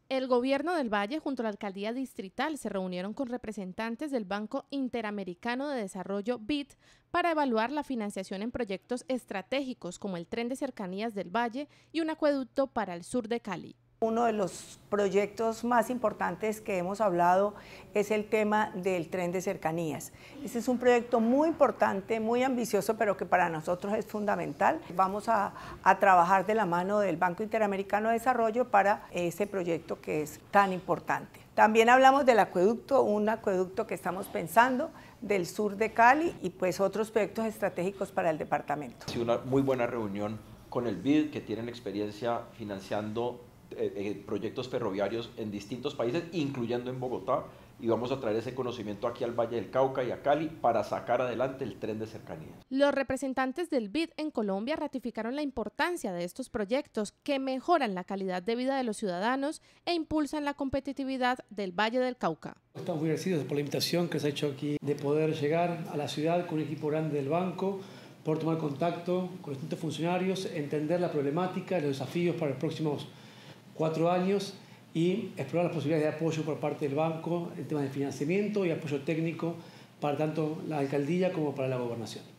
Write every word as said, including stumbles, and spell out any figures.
El gobierno del Valle junto a la alcaldía distrital se reunieron con representantes del Banco Interamericano de Desarrollo B I D para evaluar la financiación en proyectos estratégicos como el tren de cercanías del Valle y un acueducto para el sur de Cali. Uno de los proyectos más importantes que hemos hablado es el tema del tren de cercanías. Este es un proyecto muy importante, muy ambicioso, pero que para nosotros es fundamental. Vamos a, a trabajar de la mano del Banco Interamericano de Desarrollo para ese proyecto que es tan importante. También hablamos del acueducto, un acueducto que estamos pensando del sur de Cali y pues otros proyectos estratégicos para el departamento. Ha sido una muy buena reunión con el B I D, que tienen experiencia financiando Eh, eh, proyectos ferroviarios en distintos países, incluyendo en Bogotá, y vamos a traer ese conocimiento aquí al Valle del Cauca y a Cali para sacar adelante el tren de cercanías. Los representantes del B I D en Colombia ratificaron la importancia de estos proyectos que mejoran la calidad de vida de los ciudadanos e impulsan la competitividad del Valle del Cauca. Estamos muy agradecidos por la invitación que se ha hecho aquí de poder llegar a la ciudad con un equipo grande del banco, poder tomar contacto con los distintos funcionarios, entender la problemática, los desafíos para los próximos cuatro años y explorar las posibilidades de apoyo por parte del banco en temas de financiamiento y apoyo técnico para tanto la alcaldía como para la gobernación.